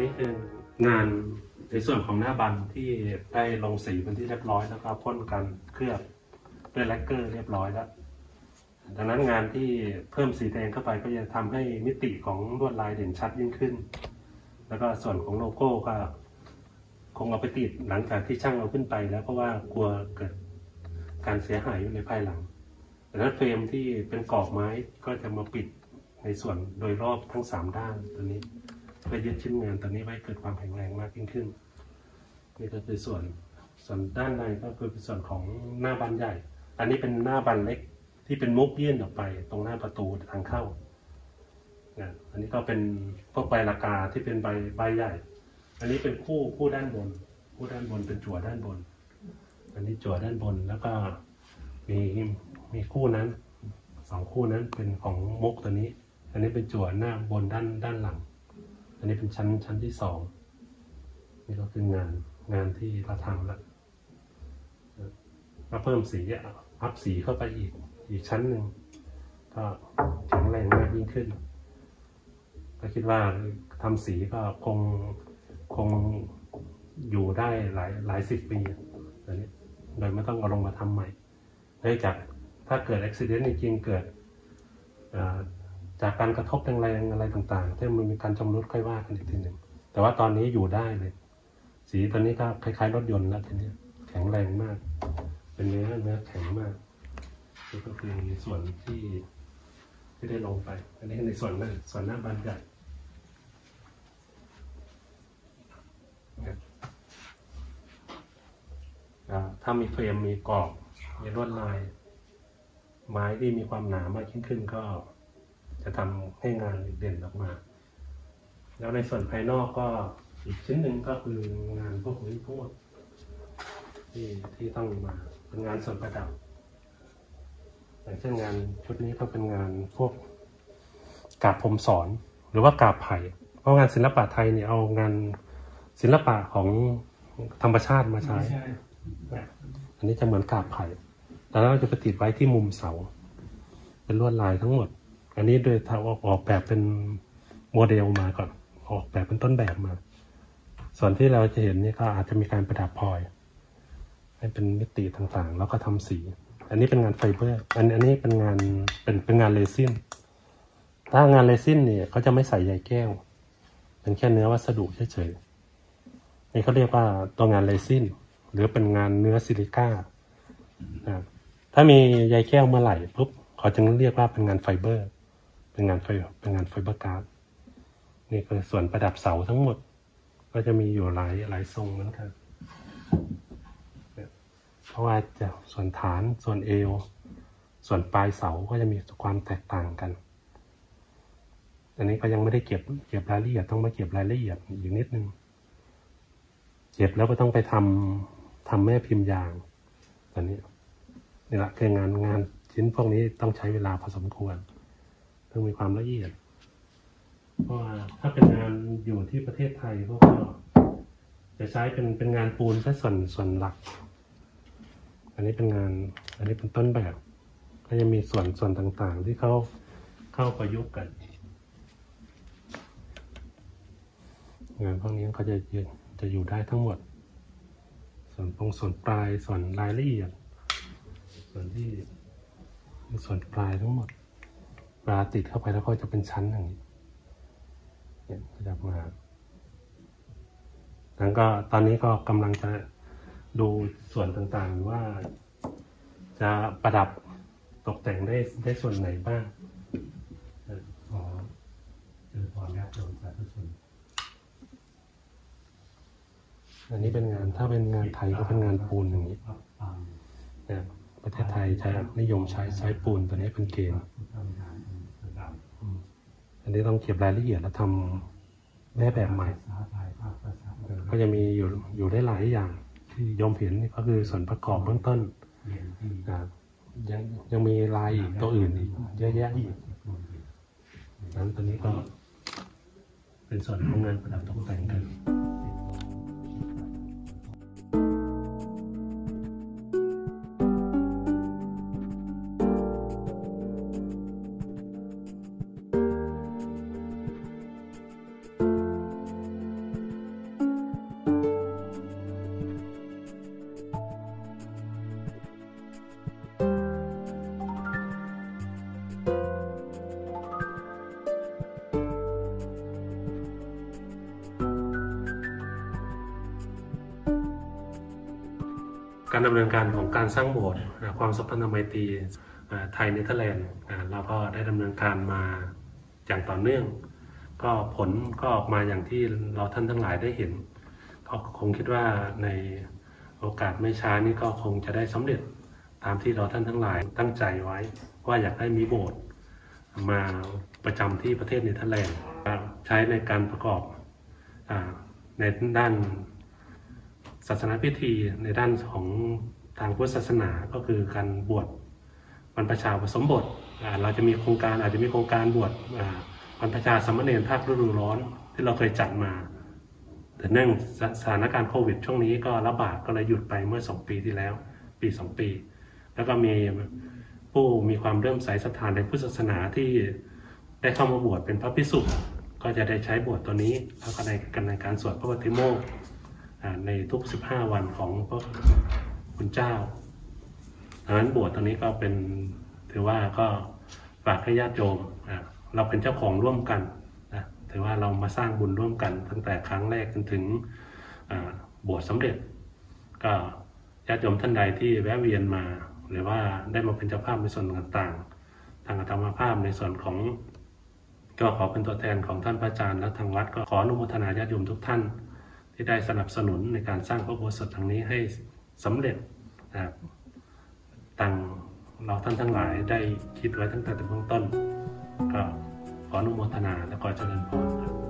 นี้คืองานในส่วนของหน้าบันที่ได้ลงสีเป็นที่เรียบร้อยแล้วก็พ่นกันเคลือบด้วยแลกเกอร์เรียบร้อยแล้วดังนั้นงานที่เพิ่มสีแดงเข้าไปก็จะทำให้มิติของลวดลายเด่นชัดยิ่งขึ้นแล้วก็ส่วนของโลโก้ก็คงเอาไปติดหลังจากที่ช่างเอาขึ้นไปแล้วเพราะว่ากลัวเกิดการเสียหายในภายหลังดังนั้นเฟรมที่เป็นกรอบไม้ก็จะมาปิดในส่วนโดยรอบทั้ง3ด้านตัวนี้เพื่อยึดชิ้นงานตัวนี้ไว้เกิดความแข็งแรงมากยิ่งขึ้นนี่ก็คือส่วนด้านในก็คือเป็นส่วนของหน้าบานใหญ่อันนี้เป็นหน้าบานเล็กที่เป็นมุกยื่นออกไปตรงหน้าประตูทางเข้าอันนี้ก็เป็นพวกใบละกาที่เป็นใบใหญ่อันนี้เป็นคู่ด้านบนเป็นจั่วด้านบนอันนี้จั่วด้านบนแล้วก็มีคู่นั้น2คู่นั้นเป็นของมุกตัวนี้อันนี้เป็นจั่วหน้าบนด้านหลังอันนี้เป็นชั้นที่2นี่ก็คืองานที่เราทำแล้วก็เพิ่มสีอัพสีเข้าไปอีกชั้นหนึ่งก็แข็งแรงมากยิ่งขึ้นก็คิดว่าทำสีก็คงอยู่ได้หลาย10 ปีอันนี้โดยไม่ต้องเอาลงมาทำใหม่เนื่องจากถ้าเกิดอุบัติเหตุจริงๆเกิดจากการกระทบแรงๆอะไรต่างๆที่มันมีการชำรุดค่อยว่ากันอีกทีหนึ่งแต่ว่าตอนนี้อยู่ได้เลยสีตอนนี้ก็คล้ายๆรถยนต์แล้วทีนี้แข็งแรงมากเป็นเนื้อแข็งมากนี่ก็คือส่วนที่ได้ลงไปอันนี้ในส่วนหน้าบานใหญ่ถ้ามีเฟรมมีกรอบมีลวดลายไม้ที่มีความหนามากยิ่งขึ้นก็จะทำให้งานเด่นออกมาแล้วในส่วนภายนอกก็อีกชิ้นหนึ่งก็คืองานพวกนี้ทั้งหมดที่ต้องมาเป็นงานส่วนประดับอย่างเช่นงานชุดนี้ก็เป็นงานพวกกาบพรมสอนหรือว่ากาบไผ่เพราะงานศิลปะไทยเนี่ยเอางานศิลปะของธรรมชาติมาใช้อันนี้จะเหมือนกาบไผ่แล้วเราจะไปติดไว้ที่มุมเสาเป็นลวดลายทั้งหมดอันนี้โดยออกแบบเป็นโมเดลมาก่อนออกแบบเป็นต้นแบบมาส่วนที่เราจะเห็นนี่ก็อาจจะมีการประดับพลอยให้เป็นมิติต่างๆแล้วก็ทำสีอันนี้เป็นงานไฟเบอร์อันนี้เป็นงานเรซินถ้างานเรซินเนี่ยเขาจะไม่ใส่ใยแก้วเป็นแค่เนื้อวัสดุเฉยๆนี่เขาเรียกว่าตัวงานเรซินหรือเป็นงานเนื้อซิลิก้าถ้ามีใยแก้วเมื่อไหร่ปุ๊บเขาจึงเรียกว่าเป็นงานไฟเบอร์เป็นงานไฟเบอร์การ์ดนี่คือส่วนประดับเสาทั้งหมดก็จะมีอยู่หลายทรงเหมือนกันเพราะว่าจะส่วนฐานส่วนเอวส่วนปลายเสาก็จะมีความแตกต่างกันอันนี้ก็ยังไม่ได้เก็บรายละเอียดต้องมาเก็บรายละเอียดอีกนิดนึงเก็บแล้วก็ต้องไปทำแม่พิมพ์ยางตอนนี้นี่แหละคืองานชิ้นพวกนี้ต้องใช้เวลาพอสมควรต้องมีความละเอียดเพราะว่าถ้าเป็นงานอยู่ที่ประเทศไทยก็จะใช้เป็นงานปูนแค่ส่วนหลักอันนี้เป็นต้นแบบก็จะมีส่วนต่างๆที่เขาเข้าประยุกต์กันงานพวกนี้ก็จะอยู่ได้ทั้งหมดส่วนปลายส่วนรายละเอียดส่วนปลายทั้งหมดเวลาติดเข้าไปแล้วก็จะเป็นชั้นอย่างนี้เนี่ยจะมาแล้วก็ตอนนี้ก็กำลังจะดูส่วนต่างๆว่าจะประดับตกแต่งได้ส่วนไหนบ้างอันนี้เป็นงานถ้าเป็นงานไทยก็เป็นงานปูนอย่างนี้ประเทศไทยใช้นิยมใช้ปูนตัวนี้เป็นเกณฑ์อันนี้ต้องเก็บรายละเอียดแล้วทำแบบใหม่ก็จะมีอยู่ได้หลายอย่างที่โยมเห็นนี่ก็คือส่วนประกอบเบื้องต้นยังมีลายอีกตัวอื่นอีกเยอะแยะอีกนั้นตัวนี้ก็เป็นส่วนของงานประดับตกแต่งกันการดำเนินการของการสร้างโบสถ์ความสัมพันธไมตรีไทยเนเธอร์แลนด์เราก็ได้ดำเนินการมาอย่างต่อเนื่องก็ผลก็ออกมาอย่างที่เราท่านทั้งหลายได้เห็นก็คงคิดว่าในโอกาสไม่ช้านี้ก็คงจะได้สำเร็จตามที่เราท่านทั้งหลายตั้งใจไว้ว่าอยากให้มีโบสถ์มาประจำที่ประเทศเนเธอร์แลนด์ใช้ในการประกอบในด้านศาสนาพิธีในด้านของทางพุทธศาสนาก็คือการบวชบรรพชาอุปสมบทเราจะมีโครงการอาจจะมีโครงการบวชบรรพชาสามเณรภาคฤดูร้อนที่เราเคยจัดมาแต่เนื่องสถานการณ์โควิดช่วงนี้ก็ระบาดก็เลยหยุดไปเมื่อ2 ปีที่แล้ว2 ปีแล้วก็มีผู้มีความเริ่มใสศรัทธาในพุทธศาสนาที่ได้เข้ามาบวชเป็นพระภิกษุก็จะได้ใช้บวชตัวนี้แล้วก็ในการสวดพระปฏิโมกข์ในทุก15 วันของพระคุณเจ้าดังนั้นบวชตัวนี้ก็เป็นถือว่าก็ฝากให้ญาติโยมเราเป็นเจ้าของร่วมกันนะถือว่าเรามาสร้างบุญร่วมกันตั้งแต่ครั้งแรกจนถึงบวชสำเร็จก็ญาติโยมท่านใดที่แวะเวียนมาหรือว่าได้มาเป็นเจ้าภาพในส่วนต่างๆทางธรรมภาพในส่วนของก็ขอเป็นตัวแทนของท่านพระอาจารย์และทางวัดก็ขออนุโมทนาญาติโยมทุกท่านที่ได้สนับสนุนในการสร้างพระอุโบสถทางนี้ให้สำเร็จต่างเราท่านทั้งหลายได้คิดไว้ตั้งแต่เบื้องต้นก็ขออนุโมทนาและขอเจริญพร